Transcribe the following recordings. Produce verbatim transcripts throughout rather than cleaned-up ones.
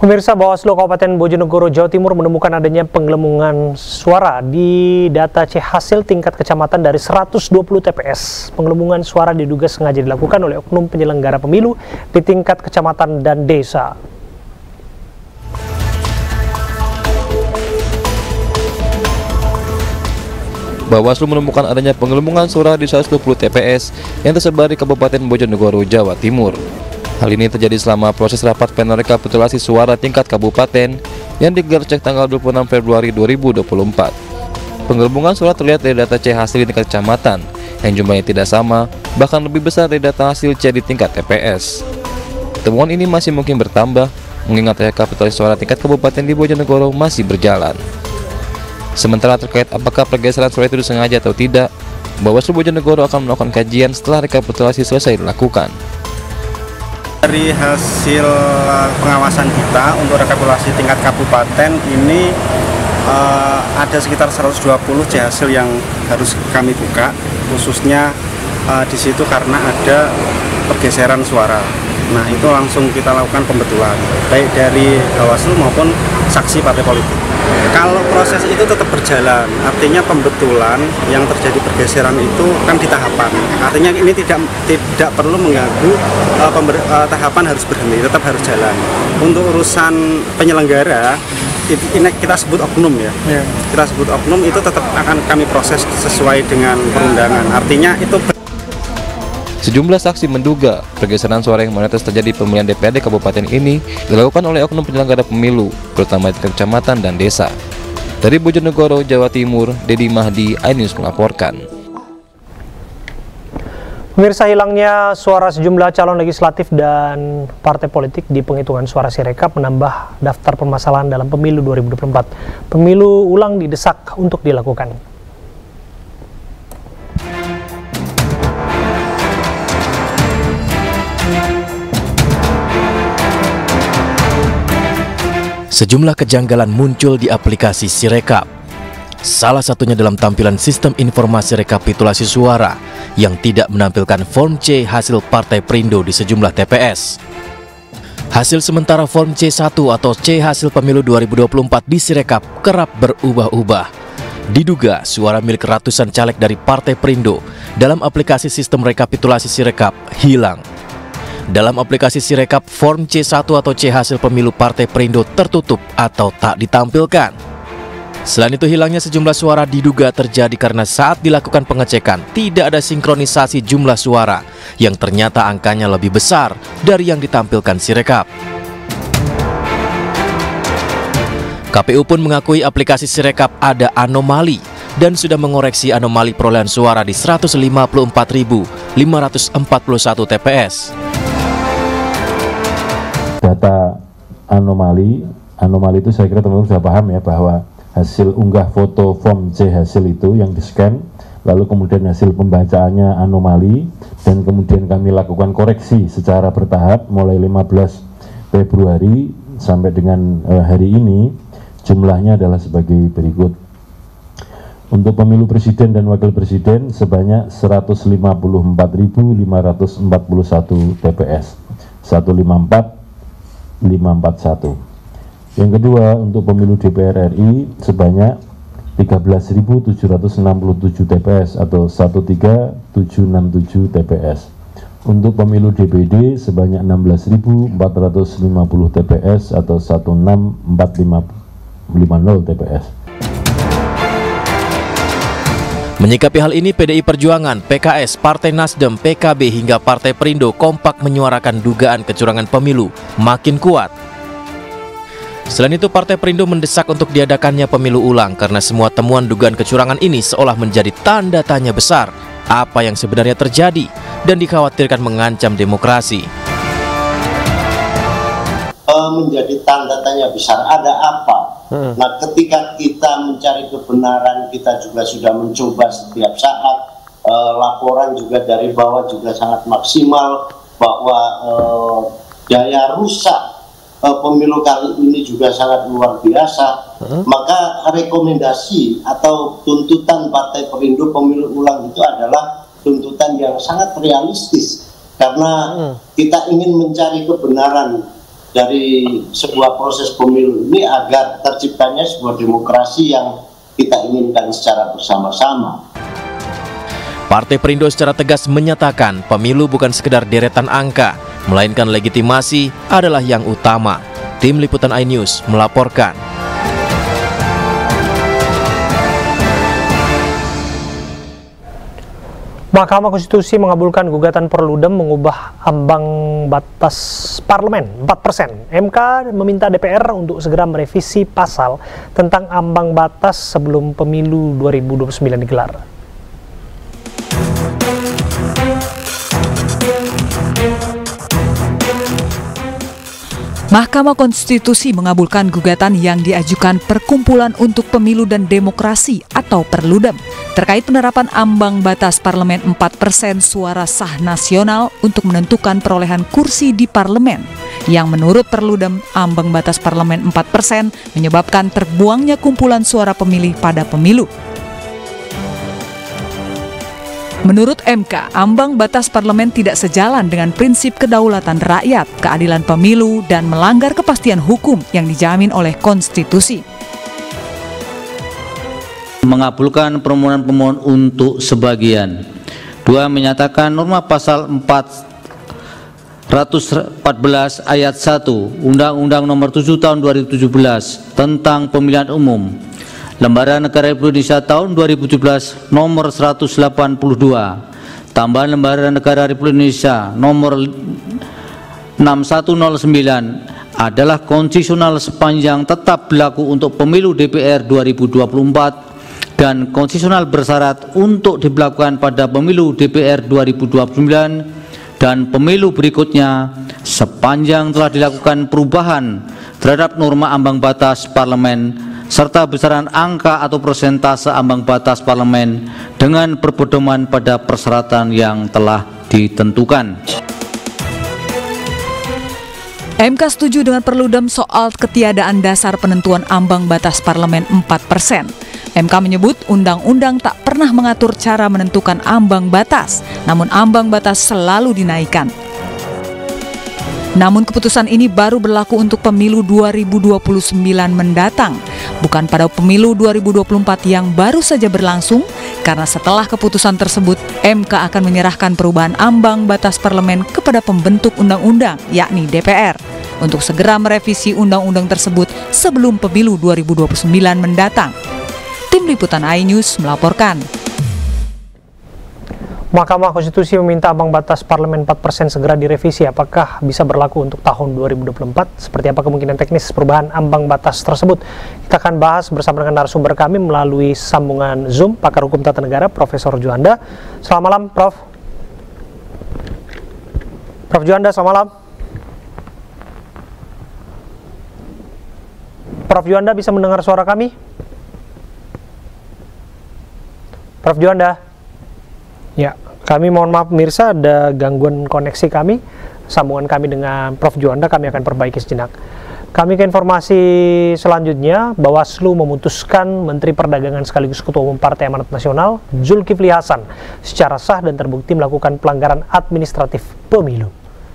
Pemirsa, Bawaslu Kabupaten Bojonegoro, Jawa Timur menemukan adanya penggelembungan suara di data C hasil tingkat kecamatan dari seratus dua puluh T P S. Penggelembungan suara diduga sengaja dilakukan oleh oknum penyelenggara pemilu di tingkat kecamatan dan desa. Bawaslu menemukan adanya penggelembungan suara di seratus dua puluh T P S yang tersebar di Kabupaten Bojonegoro, Jawa Timur. Hal ini terjadi selama proses rapat panel rekapitulasi suara tingkat kabupaten yang digelar cek tanggal dua puluh enam Februari dua ribu dua puluh empat. Penggelembungan suara terlihat dari data C hasil di tingkat kecamatan yang jumlahnya tidak sama, bahkan lebih besar dari data hasil C di tingkat T P S. Temuan ini masih mungkin bertambah, mengingat rekapitulasi suara tingkat kabupaten di Bojonegoro masih berjalan. Sementara terkait apakah pergeseran suara itu disengaja atau tidak, Bawaslu Bojonegoro akan melakukan kajian setelah rekapitulasi selesai dilakukan. Dari hasil pengawasan kita untuk rekapitulasi tingkat kabupaten ini uh, ada sekitar seratus dua puluh C hasil yang harus kami buka, khususnya uh, di situ karena ada pergeseran suara. Nah, itu langsung kita lakukan pembetulan, baik dari Bawaslu maupun saksi partai politik. Kalau proses itu tetap berjalan, artinya pembetulan yang terjadi pergeseran itu kan di tahapan. Artinya ini tidak tidak perlu mengganggu uh, pember, uh, tahapan harus berhenti, tetap harus jalan. Untuk urusan penyelenggara, ini kita sebut oknum ya. ya. Kita sebut oknum itu tetap akan kami proses sesuai dengan perundangan. Artinya itu Sejumlah saksi menduga pergeseran suara yang mayoritas terjadi pemilihan D P R D kabupaten ini dilakukan oleh oknum penyelenggara pemilu, terutama di kecamatan dan desa. Dari Bojonegoro, Jawa Timur, Dedi Mahdi, iNews melaporkan. Pemirsa, hilangnya suara sejumlah calon legislatif dan partai politik di penghitungan suara Sirekap menambah daftar permasalahan dalam pemilu dua ribu dua puluh empat. Pemilu ulang didesak untuk dilakukan. Sejumlah kejanggalan muncul di aplikasi Sirekap. Salah satunya dalam tampilan sistem informasi rekapitulasi suara yang tidak menampilkan form C hasil Partai Perindo di sejumlah T P S. Hasil sementara form C satu atau C hasil pemilu dua ribu dua puluh empat di Sirekap kerap berubah-ubah. Diduga suara milik ratusan caleg dari Partai Perindo dalam aplikasi sistem rekapitulasi Sirekap hilang. Dalam aplikasi Sirekap, form C satu atau C hasil pemilu Partai Perindo tertutup atau tak ditampilkan. Selain itu, hilangnya sejumlah suara diduga terjadi karena saat dilakukan pengecekan tidak ada sinkronisasi jumlah suara yang ternyata angkanya lebih besar dari yang ditampilkan Sirekap. K P U pun mengakui aplikasi Sirekap ada anomali dan sudah mengoreksi anomali perolehan suara di seratus lima puluh empat ribu lima ratus empat puluh satu T P S. Data anomali, anomali itu saya kira teman-teman sudah paham ya, bahwa hasil unggah foto form C hasil itu yang di-scan, lalu kemudian hasil pembacaannya anomali, dan kemudian kami lakukan koreksi secara bertahap mulai lima belas Februari sampai dengan eh, hari ini. Jumlahnya adalah sebagai berikut. Untuk pemilu presiden dan wakil presiden sebanyak seratus lima puluh empat ribu lima ratus empat puluh satu T P S, seratus lima puluh empat ribu lima ratus empat puluh satu. Yang kedua, untuk pemilu D P R R I sebanyak tiga belas ribu tujuh ratus enam puluh tujuh T P S atau seratus tiga ribu tujuh ratus enam puluh tujuh T P S. Untuk pemilu D P D sebanyak enam belas ribu empat ratus lima puluh T P S atau seratus enam ribu empat ratus lima puluh T P S. Menyikapi hal ini, P D I Perjuangan, P K S, Partai Nasdem, P K B hingga Partai Perindo kompak menyuarakan dugaan kecurangan pemilu makin kuat. Selain itu, Partai Perindo mendesak untuk diadakannya pemilu ulang karena semua temuan dugaan kecurangan ini seolah menjadi tanda tanya besar apa yang sebenarnya terjadi dan dikhawatirkan mengancam demokrasi. Menjadi tanda tanya besar, ada apa? Hmm. Nah, ketika kita mencari kebenaran, kita juga sudah mencoba setiap saat. E, laporan juga dari bawah juga sangat maksimal bahwa e, daya rusak e, pemilu kali ini juga sangat luar biasa. Hmm. Maka rekomendasi atau tuntutan Partai Perindo pemilu ulang itu adalah tuntutan yang sangat realistis karena hmm. kita ingin mencari kebenaran dari sebuah proses pemilu ini agar terciptanya sebuah demokrasi yang kita inginkan secara bersama-sama. Partai Perindo secara tegas menyatakan pemilu bukan sekedar deretan angka, melainkan legitimasi adalah yang utama. Tim Liputan iNews melaporkan. Mahkamah Konstitusi mengabulkan gugatan Perludem mengubah ambang batas parlemen empat persen. M K meminta D P R untuk segera merevisi pasal tentang ambang batas sebelum pemilu dua ribu dua puluh sembilan digelar. Mahkamah Konstitusi mengabulkan gugatan yang diajukan Perkumpulan untuk Pemilu dan Demokrasi atau Perludem terkait penerapan ambang batas parlemen empat persen suara sah nasional untuk menentukan perolehan kursi di parlemen, yang menurut Perludem ambang batas parlemen empat persen menyebabkan terbuangnya kumpulan suara pemilih pada pemilu. Menurut M K, ambang batas parlemen tidak sejalan dengan prinsip kedaulatan rakyat, keadilan pemilu, dan melanggar kepastian hukum yang dijamin oleh konstitusi. Mengabulkan permohonan pemohon untuk sebagian. Dua, menyatakan norma pasal empat ratus empat belas ayat satu Undang-Undang Nomor tujuh Tahun dua ribu tujuh belas tentang Pemilihan Umum, Lembaran Negara Republik Indonesia tahun dua ribu tujuh belas nomor seratus delapan puluh dua, tambahan Lembaran Negara Republik Indonesia nomor enam satu nol sembilan adalah konstitusional sepanjang tetap berlaku untuk pemilu D P R dua ribu dua puluh empat dan konstitusional bersyarat untuk diberlakukan pada pemilu D P R dua ribu dua puluh sembilan dan pemilu berikutnya sepanjang telah dilakukan perubahan terhadap norma ambang batas parlemen serta besaran angka atau persentase ambang batas parlemen dengan berpedoman pada persyaratan yang telah ditentukan. M K setuju dengan Perludem soal ketiadaan dasar penentuan ambang batas parlemen empat persen. M K menyebut undang-undang tak pernah mengatur cara menentukan ambang batas, namun ambang batas selalu dinaikkan. Namun keputusan ini baru berlaku untuk pemilu dua ribu dua puluh sembilan mendatang, bukan pada pemilu dua ribu dua puluh empat yang baru saja berlangsung, karena setelah keputusan tersebut, M K akan menyerahkan perubahan ambang batas parlemen kepada pembentuk undang-undang, yakni D P R, untuk segera merevisi undang-undang tersebut sebelum pemilu dua ribu dua puluh sembilan mendatang. Tim Liputan iNews melaporkan. Mahkamah Konstitusi meminta ambang batas parlemen empat persen segera direvisi. Apakah bisa berlaku untuk tahun dua ribu dua puluh empat? Seperti apa kemungkinan teknis perubahan ambang batas tersebut? Kita akan bahas bersama dengan narasumber kami melalui sambungan Zoom, pakar hukum tata negara, Profesor Juanda. Selamat malam, Prof. Prof Juanda, selamat malam. Prof Juanda bisa mendengar suara kami? Prof Juanda? Ya, kami mohon maaf pemirsa, ada gangguan koneksi kami, sambungan kami dengan Prof Juanda, kami akan perbaiki sejenak. Kami ke informasi selanjutnya, Bawaslu memutuskan Menteri Perdagangan sekaligus Ketua Umum Partai Amanat Nasional, Zulkifli Hasan, secara sah dan terbukti melakukan pelanggaran administratif pemilu.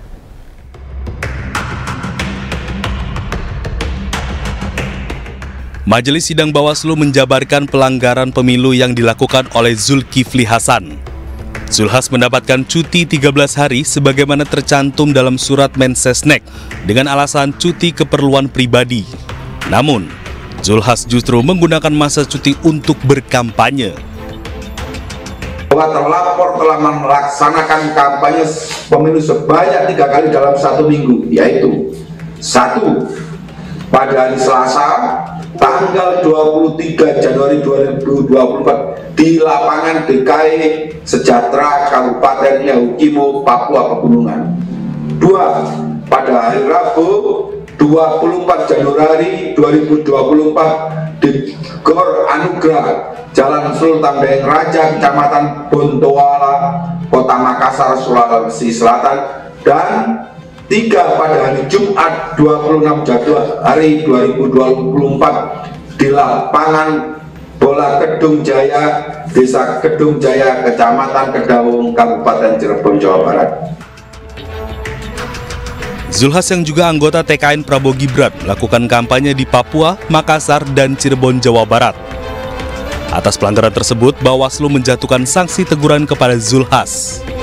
Majelis Sidang Bawaslu menjabarkan pelanggaran pemilu yang dilakukan oleh Zulkifli Hasan. Zulhas mendapatkan cuti tiga belas hari sebagaimana tercantum dalam surat Mensesnek dengan alasan cuti keperluan pribadi. Namun, Zulhas justru menggunakan masa cuti untuk berkampanye. Bahwa terlapor telah melaksanakan kampanye pemilu sebanyak tiga kali dalam satu minggu, yaitu satu, pada hari Selasa tanggal dua puluh tiga Januari dua ribu dua puluh empat di lapangan D K I Sejahtera Kabupaten Yahukimo, Papua Pegunungan. Dua, pada hari Rabu dua puluh empat Januari dua ribu dua puluh empat di Gor Anugrah, Jalan Sultan Beng Raja, Kecamatan Bontoala, Kota Makassar, Sulawesi Selatan. Dan tiga, pada hari Jumat dua puluh enam Januari dua ribu dua puluh empat di lapangan bola Kedung Jaya, Desa Kedung Jaya, Kecamatan Kedaung, Kabupaten Cirebon, Jawa Barat. Zulhas yang juga anggota T K N Prabowo Gibran melakukan kampanye di Papua, Makassar, dan Cirebon, Jawa Barat. Atas pelanggaran tersebut, Bawaslu menjatuhkan sanksi teguran kepada Zulhas.